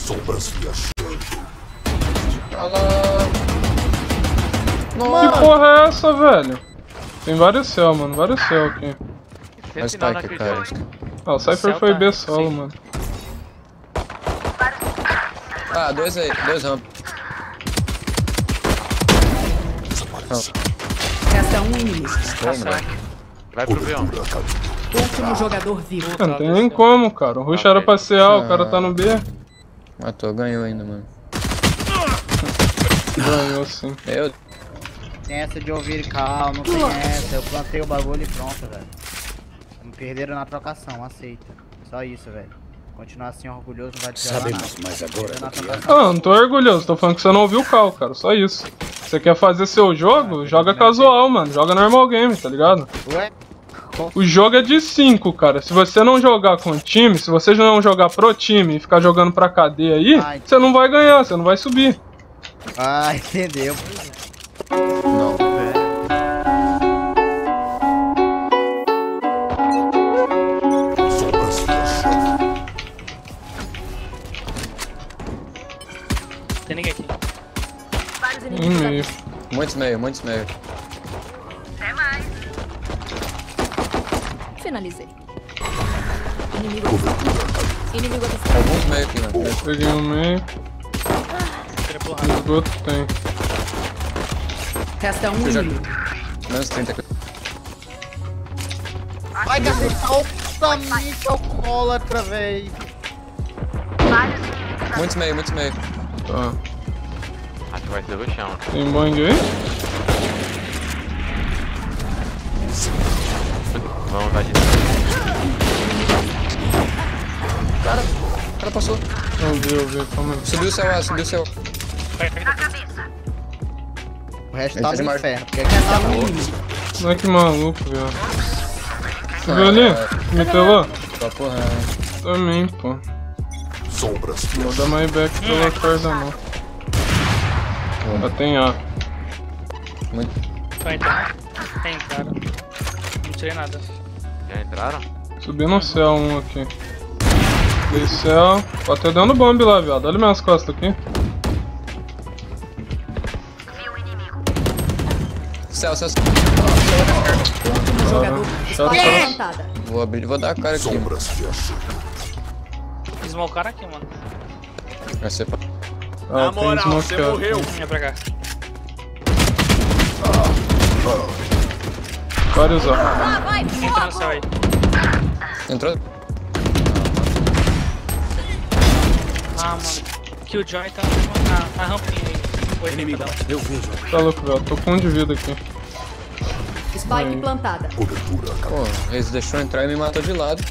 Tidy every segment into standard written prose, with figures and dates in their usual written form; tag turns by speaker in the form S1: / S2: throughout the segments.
S1: Sombras viajando.
S2: Que porra é essa, velho? Tem vários céu, mano. Vários céu aqui.
S3: Olha o Spike, cara.
S2: Ah, o Cypher foi B solo, mano.
S3: Ah, dois aí. Dois ramp.
S4: Resta um inimigo.
S5: Vai pro B1.
S4: Último jogador vivo.
S2: Não tem nem como, cara. O rush era pra ser A, o cara tá no B.
S3: Matou, ganhou ainda, mano.
S2: Ganhou sim.
S6: Tem essa de ouvir calma, não tem essa. Eu plantei o bagulho e pronto, velho. Me perderam na trocação, aceita. Só isso, velho. Continuar assim orgulhoso não vai te levar nada.
S1: Mas agora
S2: Ah, não tô orgulhoso. Tô falando que você não ouviu o call, cara. Só isso. Você quer fazer seu jogo? Joga casual, mano. Joga normal game, tá ligado?
S6: Ué?
S2: O jogo é de 5, cara. Se você não jogar com o time, se você não jogar pro time e ficar jogando pra cadeia aí, você não vai ganhar, você não vai subir.
S6: Ah, entendeu.
S3: Não.
S1: sombras viajando.
S7: Tem ninguém aqui.
S2: Em meio.
S3: Muitos meio, muitos meio.
S4: Finalizei. Inimigo avistado.
S3: Alguns meio aqui, mano.
S2: Peguei um meio. No esgoto tem.
S4: Resta um inimigo.
S3: Menos 30 aqui.
S6: Vai gastar altamente alcoólatra, véi.
S3: Muitos meio, muitos meio.
S2: Tá.
S5: Acho que vai ser do chão.
S2: Tem bang aí?
S5: Vamos invadir.
S3: O cara passou.
S2: Não vi, eu vi. Calma aí.
S3: Subiu o céu A, subiu o céu.
S6: O resto
S3: Ele
S6: tá
S3: tá de
S6: no
S3: mar-
S6: inferno. Porque
S4: Resta um inimigo.
S2: Moleque maluco, velho. Você viu ali? Me telou?
S3: Só porra.
S2: Também, pô.
S1: Sombras
S2: Não vou
S1: viajando.
S2: dar mais back pela corda, não. Já tem A.
S7: Vai entrar. Tem, cara. Não tirei nada.
S5: Já entraram?
S2: Subi no céu um aqui. Dei céu. Tô até dando bomb lá, viado. Olha minhas costas aqui.
S3: Céu, céu.
S4: Último jogador.
S2: Tá
S4: Spike
S2: só.
S4: plantada.
S3: Vou abrir, vou dar a cara aqui.
S1: Sombras viajando.
S7: Smokearam aqui, mano.
S3: Vai ser pra...
S2: Ah, tem smokeado.
S7: Vinha pra cá.
S2: Vários A.
S7: Entra no céu aí.
S3: Entrou?
S7: Ah, mano. Killjoy tá na rampinha aí. Inimigo.
S2: Tá louco, velho. Tô com um de vida aqui.
S4: Spike plantada.
S1: Cobertura.
S3: Pô, eles deixou entrar e me matou de lado.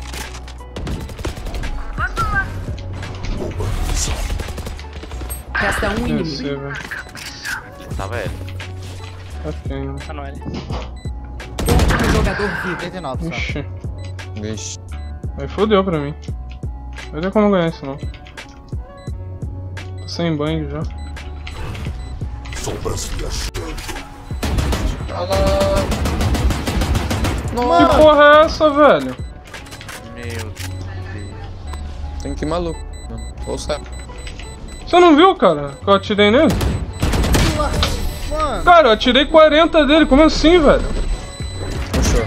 S1: Bomba visão.
S4: Resta um inimigo.
S2: Descer, velho.
S5: Tá velho.
S2: Tá quem,
S7: Tá no L.
S4: Último jogador vivo.
S6: 39 só.
S2: Ixi.
S3: Vixe.
S2: Aí fodeu pra mim. Não vai ter como ganhar isso, não. Tô sem bang já.
S1: Sombras viajando.
S2: Que porra é essa, velho?
S5: Meu Deus.
S3: Tem que ir maluco. Ou sabe.
S2: Você não viu, cara? Que eu atirei nele?
S6: Mano,
S2: Cara, eu atirei 40 dele. Como assim, velho?
S3: Puxou.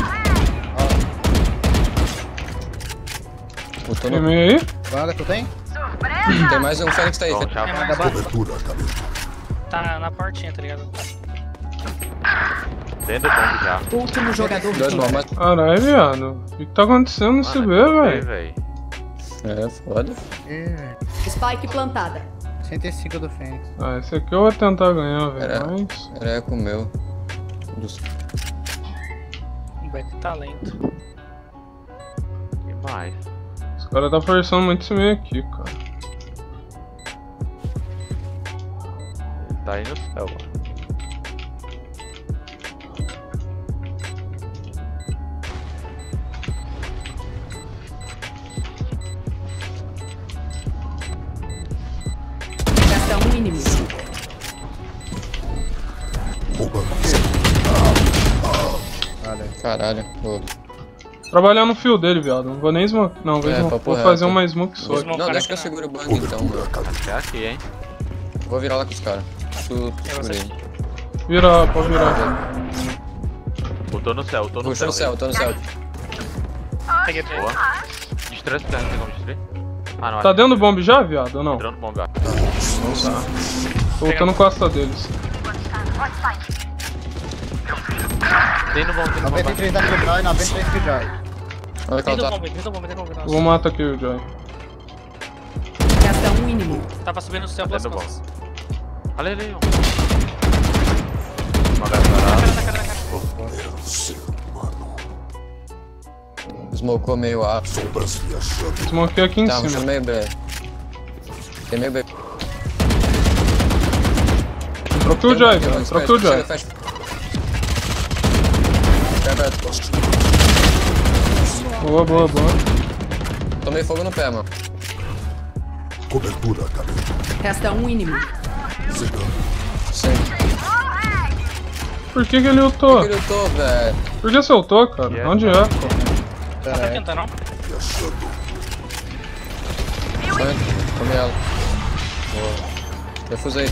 S3: Botou
S2: Tem
S3: no...
S2: meio aí?
S6: Wanda, tu tem?
S3: Tem mais um Fênix tá aí.
S5: Bom,
S3: Tem...
S5: tchau.
S7: É mais.
S1: Cobertura, cabelo.
S7: Tá na portinha, tá ligado?
S5: Dentro do bombe já.
S4: Último jogador
S3: Dois
S4: vivo.
S3: bombas.
S2: Caralho, viado. O que tá acontecendo nesse B, velho?
S5: velho.
S3: É, foda.
S4: Spike plantada.
S6: 105 do Fênix.
S2: Ah, esse aqui eu vou tentar ganhar, velho.
S3: Era-
S2: Mas.
S3: Era eco meu. Dos...
S7: Beck talento.
S5: Demais.
S2: Os caras tá forçando muito esse meio aqui, cara.
S5: Ele tá aí no céu, mano.
S4: Resta um inimigo.
S1: Bomba visão.
S6: Valeu.
S3: Caralho. Pô.
S2: Trabalhar no fio dele, viado. Não vou nem smoke. Não, vou, smoke.
S3: papo
S2: Vou fazer
S3: reto.
S2: uma smoke só.
S7: Smoke.
S3: Não, deixa que eu seguro o bang então, mano.
S5: Acho que é aqui, hein?
S3: Vou virar lá com os caras. Tu
S7: você.
S3: segura aí.
S2: Vira, pode virar.
S5: Eu tô no céu, eu tô no
S3: Puxa no
S5: céu.
S3: céu, tô no céu.
S7: Peguei três.
S5: Boa. Destrói esse plano, tem como destruir? Ah, não.
S2: Tá dentro do bomb já, viado, ou não?
S5: Entrando no bomba.
S2: Tô lutando costa deles.
S5: Tem no bomba, tem no bomba.
S6: 93 da Killjoy, 93 Killjoy.
S3: Olha que
S7: Dentro
S3: ela
S7: do
S3: tá.
S7: bombe, dentro do bombe, dentro do bombe.
S2: Eu
S7: Nossa.
S2: vou matar aqui o Joy.
S4: Resta um inimigo.
S7: Tava subindo no céu
S5: Tá
S7: pelas
S5: dentro do
S7: costas.
S5: Olha ali, ó. Uma garçarada.
S1: Era um ser humano.
S3: Smocou meio A.
S1: Sombras viajando.
S2: Smokei aqui em
S3: Tá,
S2: cima.
S3: puxando meio B. Tem meio B.
S2: Troquei o Joy, viado. Troquei o Joy.
S3: Chega, fecha. Fica aberto.
S2: Boa, boa, boa.
S3: Tomei fogo no pé, mano.
S1: Cobertura, caminho.
S4: Resta um inimigo.
S1: Cegando.
S3: Sim.
S2: Por que ele ultou?
S3: Ele lutou, velho.
S2: Por que você ultou, cara?
S5: Yeah.
S2: Onde é, pô?
S7: Tá tentando, não?
S1: Viajando.
S3: Foi. Comi ela. Boa. Refusei.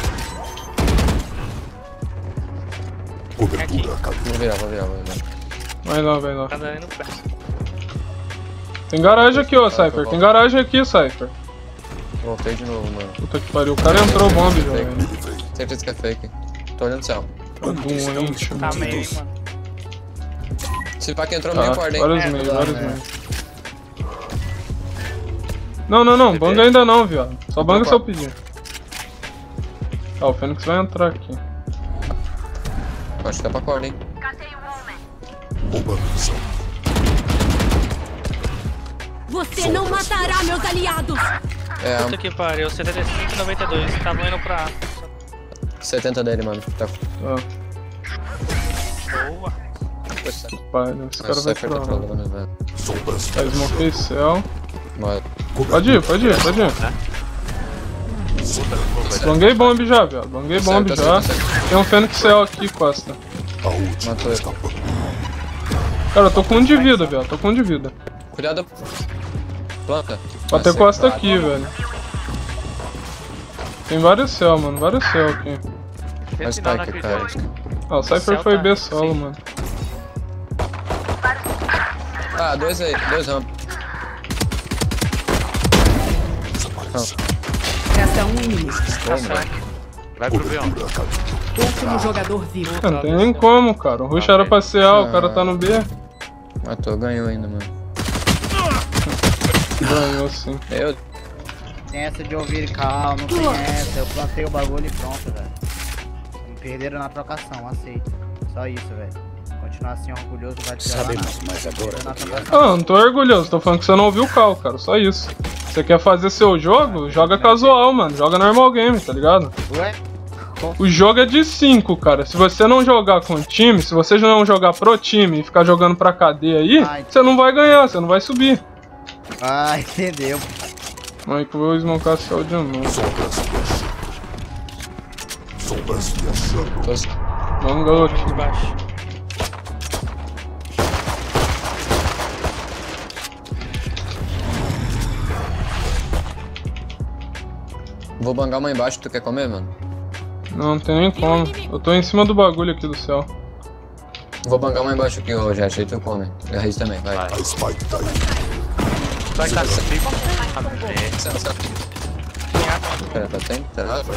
S1: Cobertura, caminho.
S3: Vou virar, vou virar, vou virar.
S2: Vai lá, vai lá.
S7: Tá dando no pé.
S2: Tem garagem aqui, ó, Cypher. Tem garagem aqui, Cypher.
S3: Voltei de novo, mano.
S2: Puta que pariu. O cara entrou bomb já, velho.
S1: Ele vem.
S3: Certeza que é fake. Tô olhando o céu.
S2: Tá doente,
S7: Tá
S2: mano.
S7: meio aí, mano.
S3: Se pá que entrou
S2: Tá,
S3: meio corda, hein?
S2: vários
S7: É,
S2: meios,
S6: tá,
S2: vários
S6: né?
S2: meios. Não, não, não. Banga ainda não, viado. Só banga se eu pedir. Tá, o Fênix vai entrar aqui.
S3: Acho que tá pra corda, hein?
S1: Bomba missão.
S4: Você não matará meus aliados!
S3: É,
S7: Puta que pariu, 75 e 92. Tava indo pra A.
S3: 70 dele, mano. Tá.
S2: Tá.
S7: Boa.
S2: Pai, né? Esse cara
S3: Nossa,
S2: vai
S3: Cypher
S2: pra
S3: tá
S2: lá.
S3: trolando, velho.
S1: Sombras
S2: Tá, smokei céu.
S3: Bora.
S2: Pode ir, pode ir, pode ir. Banguei bomb já, viado. Banguei bomb
S3: Certo,
S2: já.
S3: certo, certo.
S2: Tem um Fênix céu aqui, Costa.
S1: A última
S3: Matou ele.
S1: escapando.
S2: Cara, eu tô com um de vida, viado. Tô com um de vida.
S3: Cuidado. Planta.
S2: Vou ter
S3: Nossa,
S2: Costa
S3: cara.
S2: aqui, velho. Tem vários céu, mano. Vários céu aqui.
S3: Olha o Spike, cara.
S2: Ah, o Cypher
S7: Céu
S2: foi
S7: tá-
S2: B solo,
S7: sim.
S2: mano.
S3: Ah, dois aí. Dois rampas.
S4: Resta um inimigo.
S5: Vai pro B1.
S1: Cobertura, caminho.
S4: Último jogador vivo.
S2: Não tem nem como, cara. O rush era pra ser A, o cara tá no B.
S3: Matou, ganhou ainda, mano.
S2: Ganhou sim.
S3: Eu.
S6: Tem essa de ouvir cal, não tem essa. Eu plantei o bagulho e pronto, velho. Me perderam na trocação, aceita. Só isso, velho. Continuar assim orgulhoso vai te levar nada.
S1: mais agora.
S6: Na trocação.
S2: Ah, não tô orgulhoso. Tô falando que você não ouviu o call, cara. Só isso. Você quer fazer seu jogo? Joga casual, mano. Joga normal game, tá ligado?
S6: Ué?
S2: O jogo é de 5, cara. Se você não jogar com time, se você não jogar pro time e ficar jogando pra KD aí, você não vai ganhar, você não vai subir.
S6: Ah, entendeu.
S2: Aí que eu vou smocar céu de novo.
S1: Sombras viajando. Sombras viajando.
S2: Vamos, garoto.
S7: De baixo.
S3: Vou bangar uma embaixo, tu quer comer, mano?
S2: Não tem nem como. Eu tô em cima do bagulho aqui do céu.
S3: Vou bangar uma embaixo aqui, ô Jet, aí tu come. E a Reis também, vai.
S1: A Spike tá aí.
S5: Vai estar comigo.
S3: Pera, tá tem? Tá nada?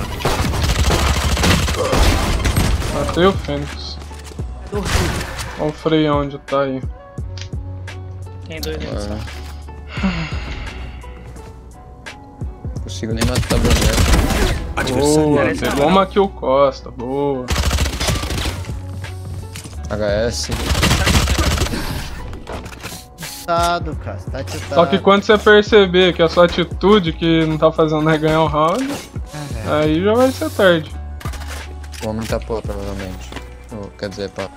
S2: Matei o Fênix. Olha o freio onde tá aí.
S7: Tem dois aí.
S3: Não consigo nem matar o boneco.
S2: Boa,
S7: Merece
S2: pegou uma kill Costa, boa.
S3: HS.
S6: Chutado, cara. Você tá chutado.
S2: Só que quando você perceber que a sua atitude que não tá fazendo nada é ganhar o round, aí já vai ser tarde.
S3: O homem tá pô, provavelmente. Ou, quer dizer, pá.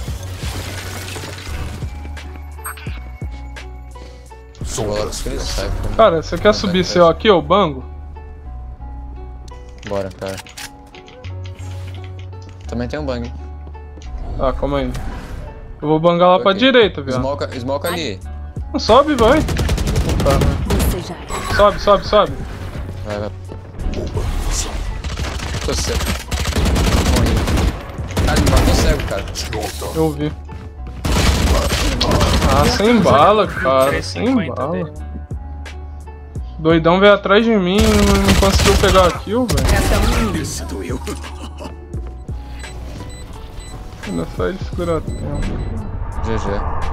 S1: Sombras
S3: Que ele
S1: viajando.
S3: sai, pô.
S2: Cara, você quer subir seu aqui, ô bango?
S3: Bora, cara. Também tem um bang.
S2: Tá, calma aí. Eu vou bangar lá pra
S3: Ok.
S2: direita, viado.
S3: Smoke ali.
S2: Sobe, vai.
S4: Você já é.
S2: Sobe, sobe, sobe.
S3: Vai. Tô cego. Morri. Cara, me matou cego, cara.
S2: Eu vi. Ah, sem bala, cara. Sem
S7: 350
S2: bala.
S7: dele.
S2: Doidão veio atrás de mim e não conseguiu pegar a kill, velho.
S4: Resta um inimigo.
S1: Esse doeu.
S2: Ainda só ele segurar tempo.
S3: GG.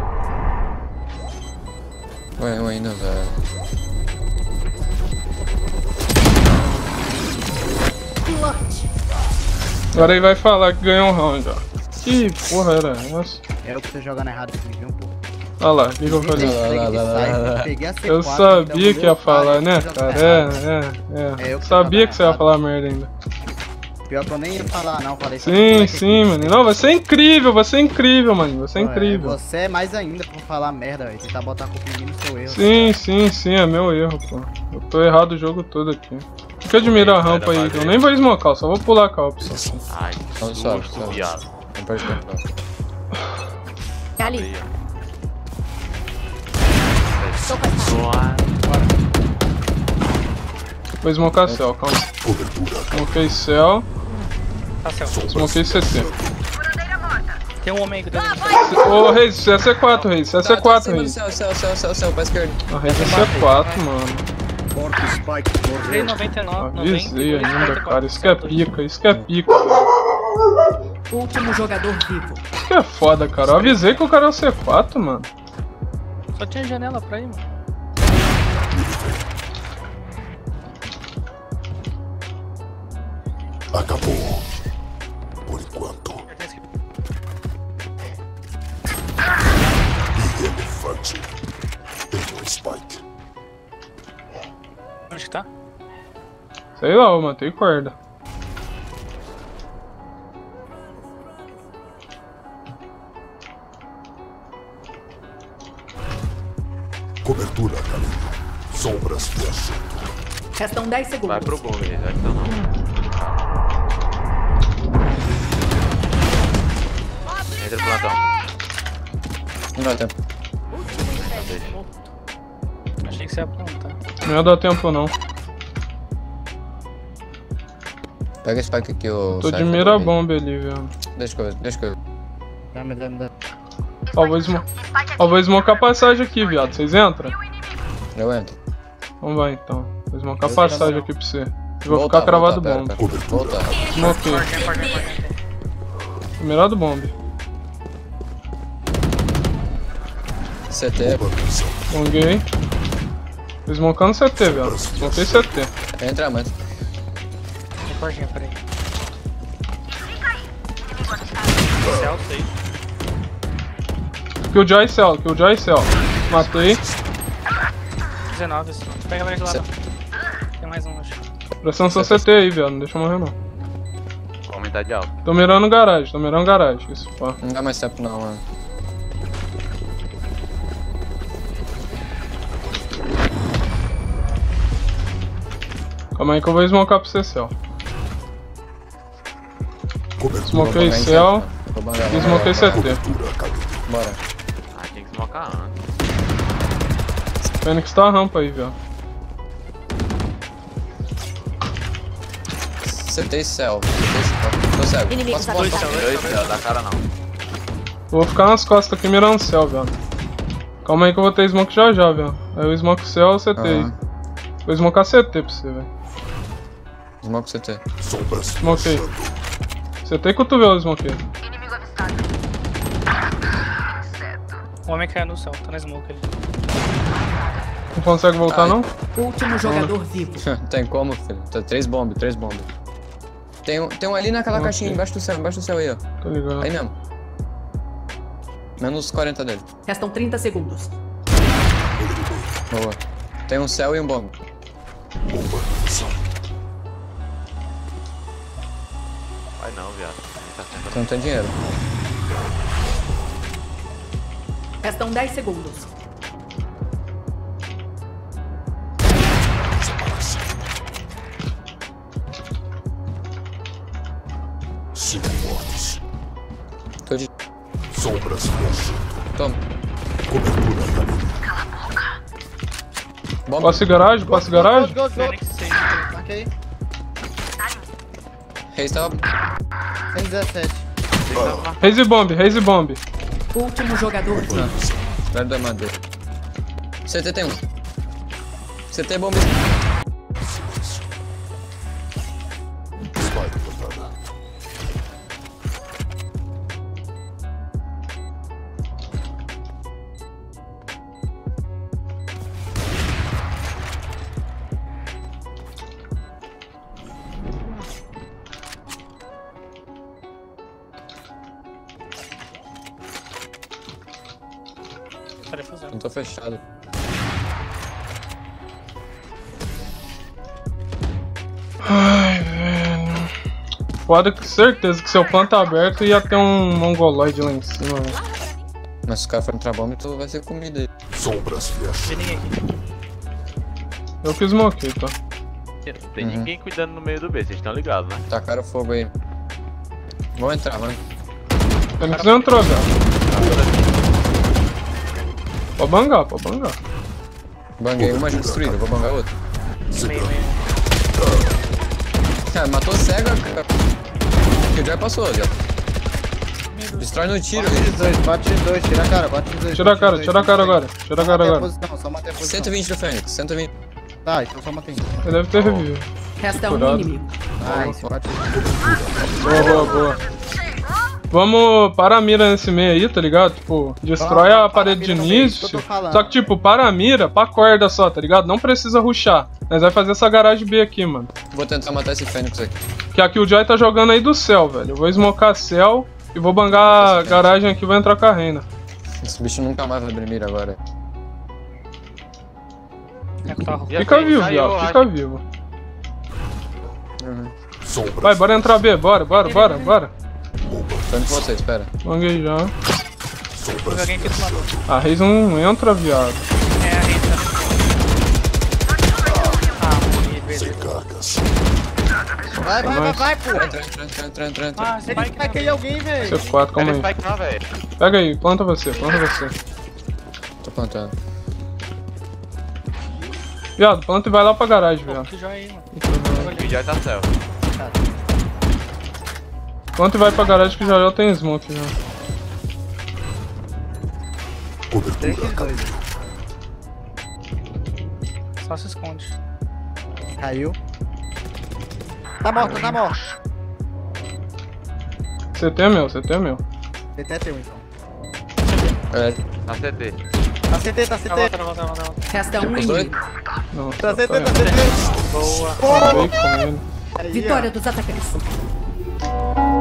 S3: Ué, eu ainda, velho.
S2: Agora ele vai falar que ganhou um round, ó. Que porra era essa?
S6: Eu que tô jogando errado aqui, viu, pô.
S2: Olha lá, o que eu falei?
S6: Peguei a C4,
S2: Eu sabia que ia falar, né, cara?
S6: É, eu que tô
S2: Sabia
S6: jogando
S2: que você ia
S6: errado.
S2: falar merda ainda.
S6: Pior que eu nem ia falar, não. Falei só
S2: Sim,
S6: pro
S2: sim, mano. Não, você é incrível, mano. Você é incrível.
S6: Você é mais ainda por falar merda, velho. Tentar botar a culpa em mim no seu erro.
S2: Sim, é meu erro, pô. Eu tô errado o jogo todo aqui. Fica admira a rampa aí, eu nem vou smocar, eu só vou pular com a opção.
S5: Ai, que
S3: Então sobe,
S5: susto,
S3: sobe.
S5: viado.
S3: Não perde tempo, não.
S4: Ali.
S5: Aí, ó.
S4: Tô passando.
S5: Boa.
S2: Vou smocar céu, calma.
S1: Cobertura.
S2: Smokei céu,
S7: Tá certo.
S2: smokei CT.
S7: Tem um homem aí que
S2: Ô, Reis, isso é C4, Reis. Isso é C4, Reis.
S3: Céu, pra esquerda.
S2: A Reis é C4, mano.
S1: Porta Spike correu.
S7: 399,
S2: Avisei
S7: 90,
S2: ainda, cara. Isso que é pica, isso que é pica, velho.
S4: Último jogador vivo.
S2: Isso que é foda, cara. Eu avisei que o cara é o C4, mano.
S7: Só tinha janela pra ir, mano.
S1: Acabou. Por enquanto. E elefante. Tem um Spike.
S7: Onde que tá?
S2: Sei lá, eu matei corda.
S1: Cobertura, Galeno. Sombras viajando.
S4: Restam 10 segundos.
S5: Vai pro bomb, vai que tá não. Entra pro plantão.
S3: Não dá tempo.
S7: Achei que você ia plantar.
S2: Não ia dar tempo, não.
S3: Pega esse spike aqui, ô.
S2: Tô de
S3: Cypher,
S2: mira
S3: aí.
S2: bomba ali, velho.
S3: Deixa que eu.
S6: Dá.
S2: Ó, vou smocar a passagem aqui, viado. Vocês entram?
S3: Eu entro.
S2: Vamos vai então. Vou smocar a passagem aqui pra você. Eu vou
S3: Voltar,
S2: ficar cravado
S3: voltar,
S2: bomba.
S3: pera. Voltar.
S2: Smokei. Mirado bomba.
S3: CT.
S2: Longuei. Tô smocando CT, velho. Smokei CT.
S3: Entra, mas.
S7: Tem cordinha, peraí. Céu, sei.
S2: Killjoy cell, Killjoy cell. Matei.
S7: 19, assim. Pega mais lá. Tem mais um, acho.
S2: Prestando seu CT aí, velho. Não deixa eu morrer, não.
S5: Aumentar de alto.
S2: Tô mirando garagem, tô mirando garagem. Isso, pá.
S3: Não dá mais tempo, não, mano.
S2: Calma aí que eu vou smocar pra você, céu.
S1: Cobertura.
S2: Smokei céu
S3: Vou bangar.
S2: e smokei CT.
S1: Cobertura, Galeno.
S3: Bora.
S5: Ah, tem que smocar antes.
S2: Fênix tá a rampa aí, velho.
S3: CT e céu. Tô cego.
S4: Inimigos
S3: Posso
S4: avistados.
S5: Dois, céu, dá cara não.
S2: Eu vou ficar nas costas aqui mirando céu, velho. Calma aí que eu vou ter smoke já já, velho. Aí eu smoke céu ou CT aí. Vou smocar CT pra você, velho.
S3: Smoke CT.
S1: Sombras
S2: Smokei.
S1: viajando.
S2: CT e cotovelo, smokei.
S7: O homem caiu no céu, tá na smoke ali.
S2: Não consegue voltar,
S3: Ai.
S2: não?
S4: Último jogador vivo.
S3: Tem como, filho? Tá 3 bombas. Tem um ali naquela
S2: Ok.
S3: caixinha, embaixo do céu aí, ó.
S2: Tô ligado.
S3: Aí mesmo. Menos 40 dele.
S4: Restam 30 segundos.
S3: Boa. Tem um céu e um bomba.
S1: Bomba visão.
S5: Vai não, viado. Ele tá sendo.
S3: Você não tem dinheiro.
S4: Restam 10 segundos.
S1: Cinco mortes.
S3: Tô de.
S1: Sombras me ajudam.
S3: Toma.
S1: Cobertura caminho.
S3: Bomba.
S2: Posso ir garagem? Posso ir garagem?
S6: Gol.
S7: Fênix 6.
S6: Marquei.
S3: Reis tava.
S6: 117.
S2: Raise bomb, raise bomb.
S4: Último jogador vivo.
S3: Velho da madeira. CT tem um. CT bomba.
S1: Spike plantada.
S7: Peraí, fazendo.
S3: Não tô fechado.
S2: Ai, velho. Foda que certeza que se eu planto aberto ia ter um mongoloide lá em cima, velho.
S3: Mas se o cara for entrar bomba, então vai ser comida aí.
S1: Sombras me
S7: Não
S1: ajudam.
S7: tem ninguém aqui.
S2: Eu fiz smoke, tá?
S5: Não tem ninguém cuidando no meio do B, vocês estão ligados, né?
S3: Tacaram fogo aí. Vão entrar, mano.
S2: Fênix entrou, velho. Pode bangar, pode bangar.
S3: Banguei uma já destruída, vou bangar outra.
S7: Meio, meio.
S3: Cara, matou cega, cara. O já passou, já. Destrói no tiro.
S6: Bate em dois, tira a cara, bate em dois.
S2: Tira a cara, tira a cara agora. Tira a cara
S6: Manter a
S2: agora.
S6: posição, só manter a posição.
S3: 120 do Fênix, 120.
S6: Tá, então só mantém.
S2: Ele deve ter revivido.
S4: Resta um
S2: Curado.
S4: inimigo.
S6: Nice, bate.
S2: Boa, boa, boa. Vamos para a mira nesse meio aí, tá ligado? Tipo, destrói a parede de início. Só que, tipo, para a mira, pra corda só, tá ligado? Não precisa rushar. Nós vai fazer essa garagem B aqui, mano.
S3: Vou tentar matar esse Fênix aqui.
S2: Que aqui o Joy tá jogando aí do céu, velho. Eu vou smocar céu e vou bangar a garagem aqui e vou entrar com a reina.
S3: Esse bicho nunca mais vai abrir mira agora.
S7: É que tava.
S2: Fica vivo, viado. Fica vivo.
S1: Sombras.
S2: Vai, bora entrar B. Bora, bora, bora, bora.
S3: Tô indo com você, espera.
S2: Banguei já.
S7: Teve alguém aqui do lado.
S2: A Reis não entra, viado.
S7: É, a Rita. Ah, morri,
S1: Sem
S7: beleza.
S1: cargas.
S6: Vai, pô.
S3: Entra.
S7: Ah,
S6: Ele
S7: Spike.
S6: vai cair alguém, velho.
S2: C4, calma aí.
S5: Spike não, velho.
S2: Pega aí, planta você, planta você.
S3: Tô plantando.
S2: Viado, planta e vai lá pra garagem, viado.
S7: Que joia aí, mano.
S5: O já tá céu.
S2: Planta e vai pra garagem que já tem smoke já.
S1: Cobertura caminho.
S7: Só se esconde.
S6: Caiu. Tá morto.
S2: CT é meu, CT é meu.
S6: CT teu, então.
S3: É,
S5: Na CT.
S6: Tá CT, tá
S7: Na volta,
S6: CT.
S7: na volta.
S4: Resta um
S3: os dois?
S4: inimigo.
S2: Não,
S6: Tá CT,
S2: tá
S6: tá CT.
S7: Boa.
S2: Acabei com ele.
S6: Aí, ó.
S4: Vitória dos atacantes.